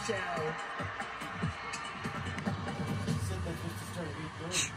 show. Said that just to start eating.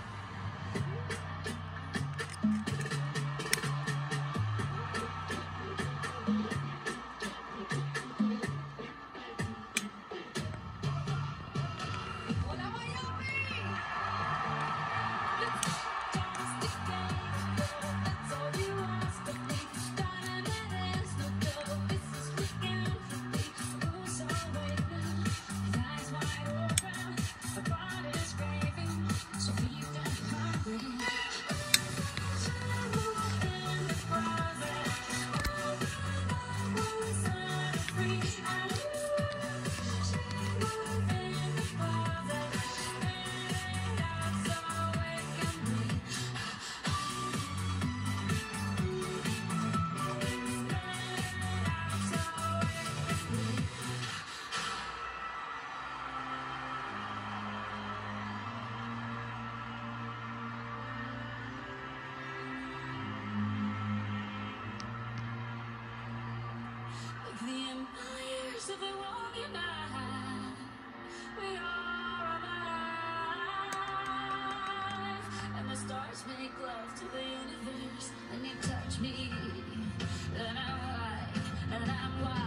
The empires of the world unite. We are alive, and the stars make love to the universe. And you touch me, and I'm white, and I'm white.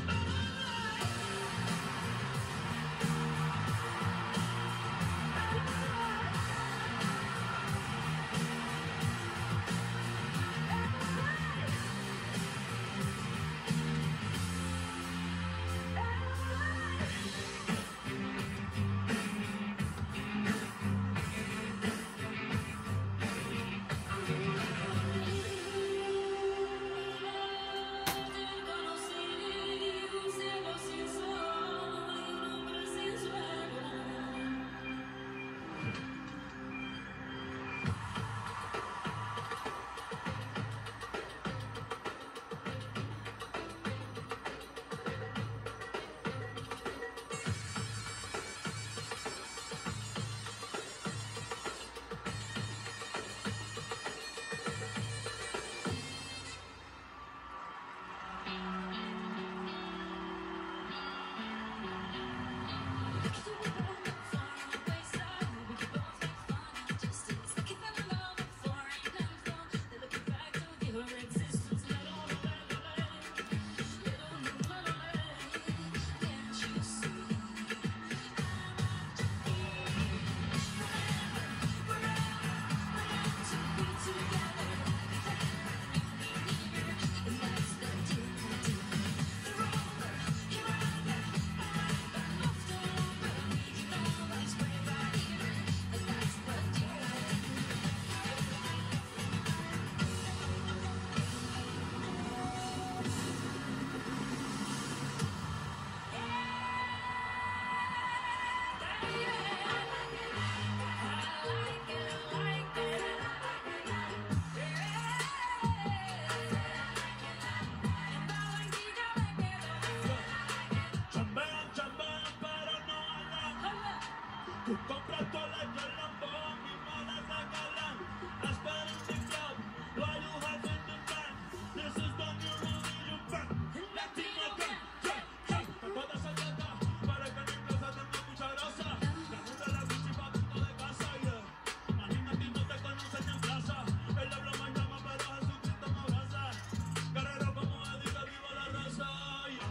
Tú compras tu leche en Lambón, mi madre se calan. Las parents in club, why you having the plan? This is the new religion back. Latino gang, gang. Con toda esa dieta, para que en casa tenga mucha grasa. La muda la bichi pa' punto de casa, yeah. Imagínate no te conocen en plaza. El diablo me llama, pero Jesucristo me abraza. Guerrero como Edith, viva la raza, yeah.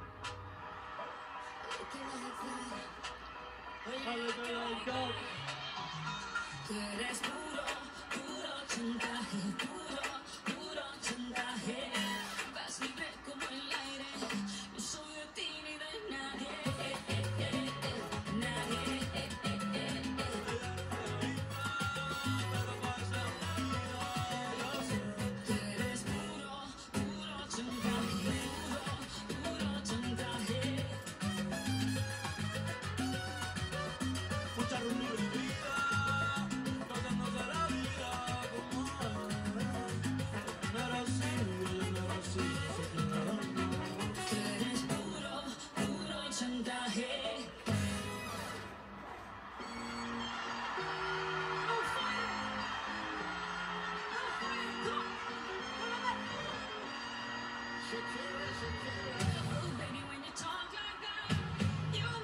Tú eres puro, puro chantaje, puro, puro chantaje. Vas libre como el aire, no soy de ti ni de nadie, nadie. Tú eres puro, puro chantaje, puro, puro chantaje. Mucha rumba y vida, tocándose la vida como es. No era así, no era así, sé que no era no. Tú eres puro, puro chantaje. Oh, baby, when you talk like that, you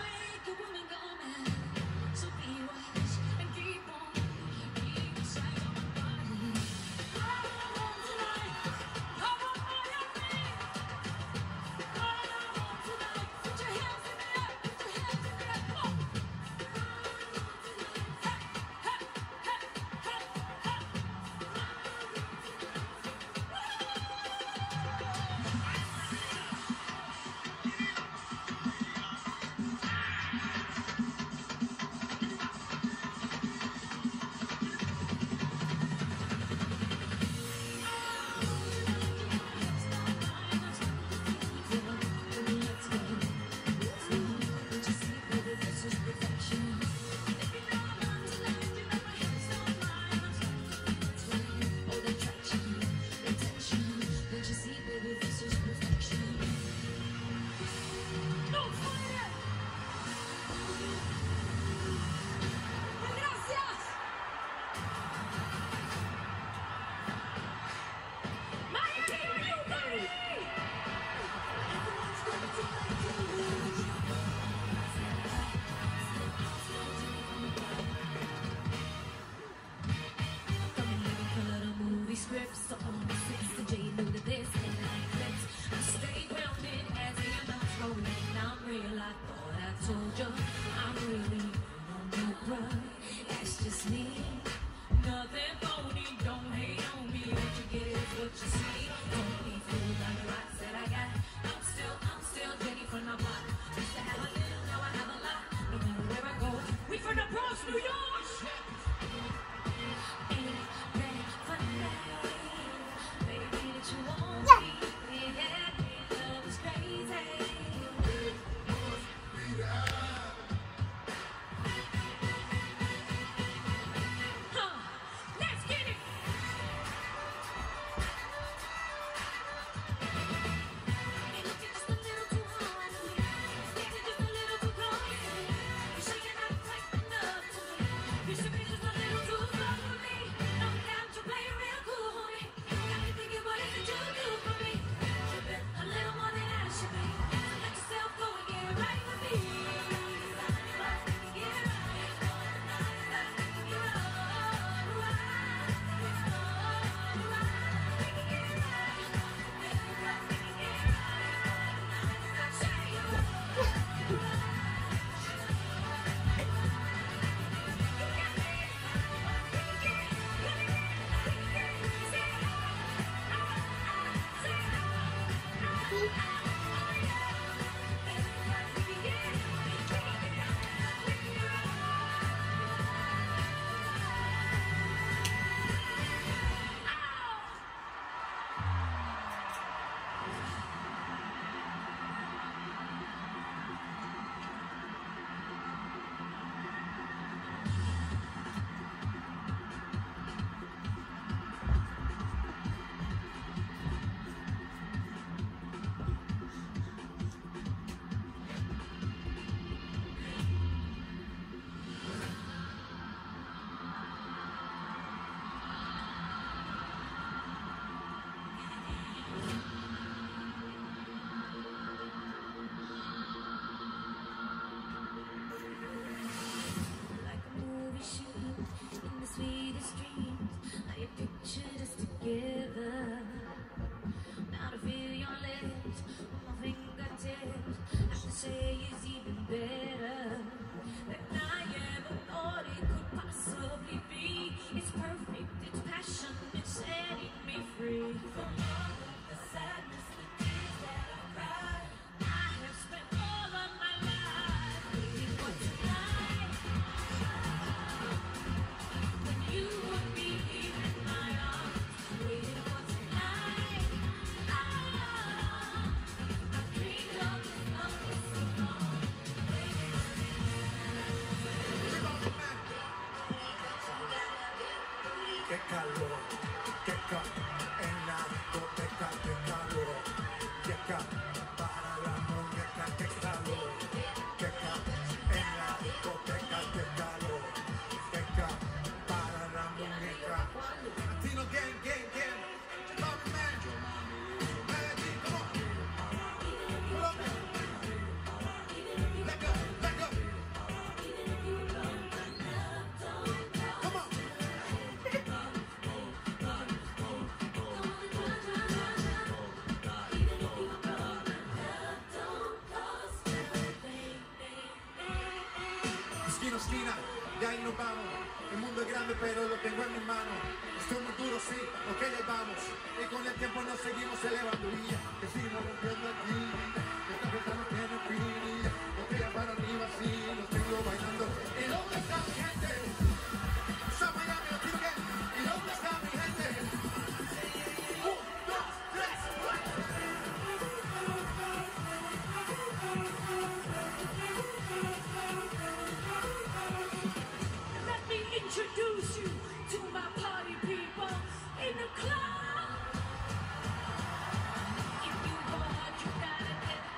thought I told you I'm really on no run. That's just me. Nothing phony, don't hate on me. What you get is what you see. Don't be fooled by the rocks that I got. I'm still Jenny from the block. Used to have a little, now I have a lot. No matter where I go, we from the Bronx, New York. Ain't that funny, baby, that you want me? Yeah, love is crazy. Let's get it. Ain't looking just a little too hard to me. Standing just a little too close to me. You sure you're not quite enough to me? You should be just a little too slow for me. No doubt you play it real cool, homie. Got me thinking, what is it you do for me? Tripping a little more than I should be. So let yourself go and get it right with me. Get it right. Like a movie shoot in the sweetest dreams, I pictured us together. Now to feel your lips on my fingertips, I have to say it's even better than I ever thought it could possibly be. It's perfect, it's passion, it's setting me free from all of the sadness, the tears that I cried. I have spent all of my life waiting for tonight. When you would be here in my arms, waiting for tonight. I dreamed of this love for so long. Qué calor, qué calor, en la discoteca, qué calor, qué calor, para la muñeca, qué calor, en la discoteca, qué calor, para la muñeca. Latino gang, gang, gang, Bobby man, Medellín, come on, Colombia, let go, let go, come on. Esquina, esquina, y ahí nos vamos. El mundo es grande, pero lo tengo en mis manos. Estoy muy duro, sí, ok, ahí vamos. Y con el tiempo nos seguimos elevando. Y ya, que sigo rompiendo aquí. Esta fiesta no tiene fin. Botella para arriba, sí, los tengo bailando. ¿Y dónde está mi gente? South Miami, lo quiero ver. ¿Y dónde está mi gente? 1, 2, 3, 4. Let me introduce you to my party people in the club. If you go hard, you gotta get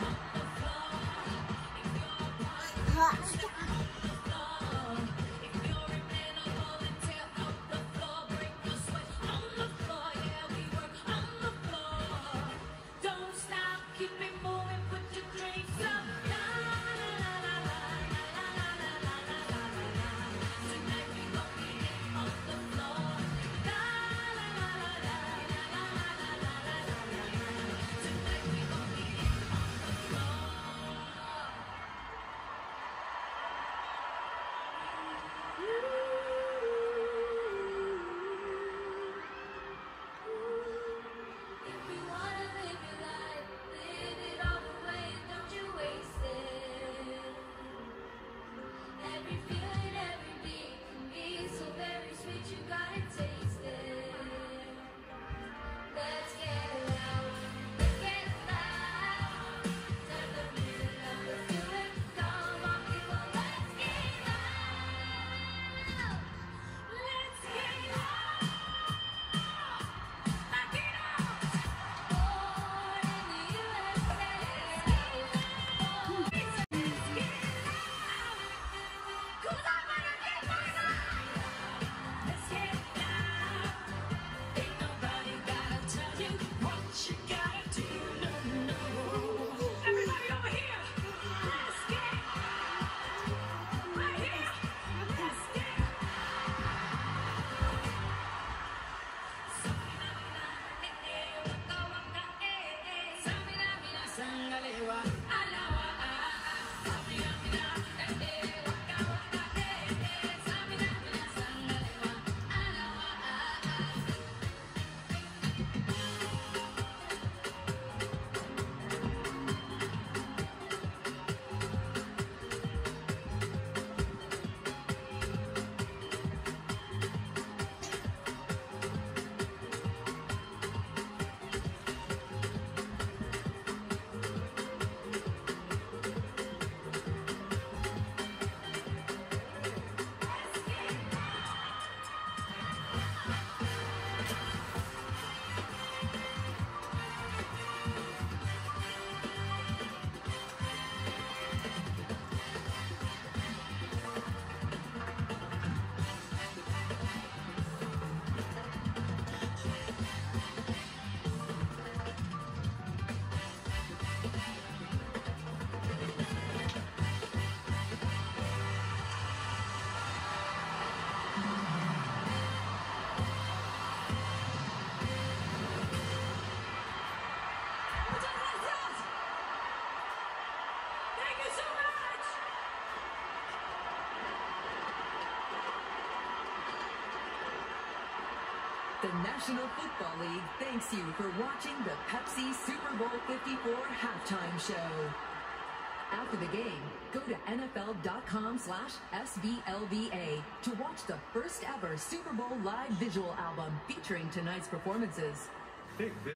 The National Football League thanks you for watching the Pepsi Super Bowl 54 halftime show. After the game, go to NFL.com/SBLVA to watch the first ever Super Bowl live visual album featuring tonight's performances.